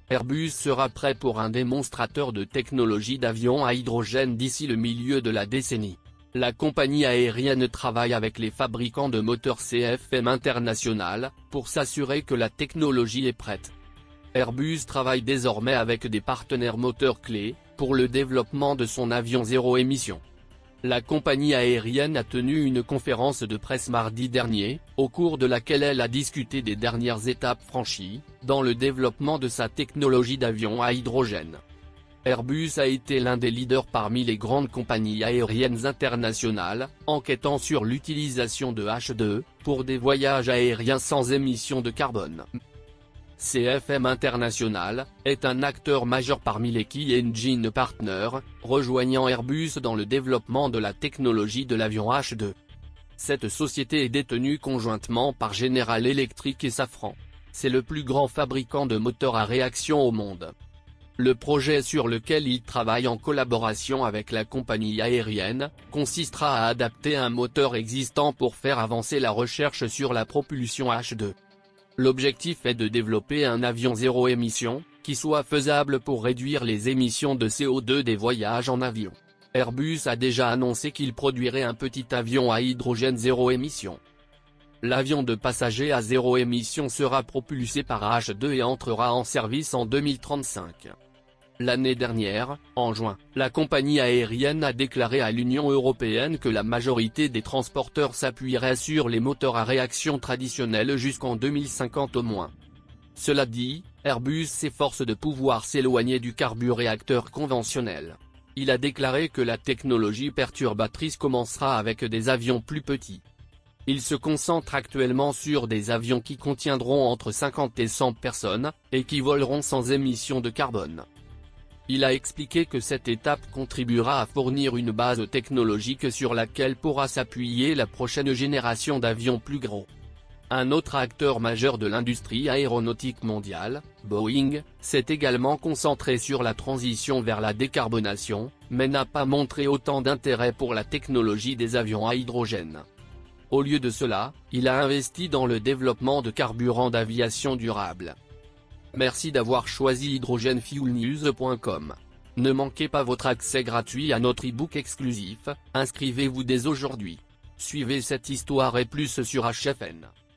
Airbus sera prêt pour un démonstrateur de technologie d'avion à hydrogène d'ici le milieu de la décennie. La compagnie aérienne travaille avec les fabricants de moteurs CFM International, pour s'assurer que la technologie est prête. Airbus travaille désormais avec des partenaires moteurs clés, pour le développement de son avion zéro émission. La compagnie aérienne a tenu une conférence de presse mardi dernier, au cours de laquelle elle a discuté des dernières étapes franchies, dans le développement de sa technologie d'avion à hydrogène. Airbus a été l'un des leaders parmi les grandes compagnies aériennes internationales, enquêtant sur l'utilisation de H2, pour des voyages aériens sans émissions de carbone. CFM International est un acteur majeur parmi les Key Engine Partners, rejoignant Airbus dans le développement de la technologie de l'avion H2. Cette société est détenue conjointement par General Electric et Safran. C'est le plus grand fabricant de moteurs à réaction au monde. Le projet sur lequel il travaille en collaboration avec la compagnie aérienne, consistera à adapter un moteur existant pour faire avancer la recherche sur la propulsion H2. L'objectif est de développer un avion zéro émission, qui soit faisable pour réduire les émissions de CO2 des voyages en avion. Airbus a déjà annoncé qu'il produirait un petit avion à hydrogène zéro émission. L'avion de passagers à zéro émission sera propulsé par H2 et entrera en service en 2035. L'année dernière, en juin, la compagnie aérienne a déclaré à l'Union européenne que la majorité des transporteurs s'appuieraient sur les moteurs à réaction traditionnels jusqu'en 2050 au moins. Cela dit, Airbus s'efforce de pouvoir s'éloigner du carburéacteur conventionnel. Il a déclaré que la technologie perturbatrice commencera avec des avions plus petits. Il se concentre actuellement sur des avions qui contiendront entre 50 et 100 personnes, et qui voleront sans émission de carbone. Il a expliqué que cette étape contribuera à fournir une base technologique sur laquelle pourra s'appuyer la prochaine génération d'avions plus gros. Un autre acteur majeur de l'industrie aéronautique mondiale, Boeing, s'est également concentré sur la transition vers la décarbonation, mais n'a pas montré autant d'intérêt pour la technologie des avions à hydrogène. Au lieu de cela, il a investi dans le développement de carburants d'aviation durable. Merci d'avoir choisi hydrogenfuelnews.com. Ne manquez pas votre accès gratuit à notre e-book exclusif, inscrivez-vous dès aujourd'hui. Suivez cette histoire et plus sur HFN.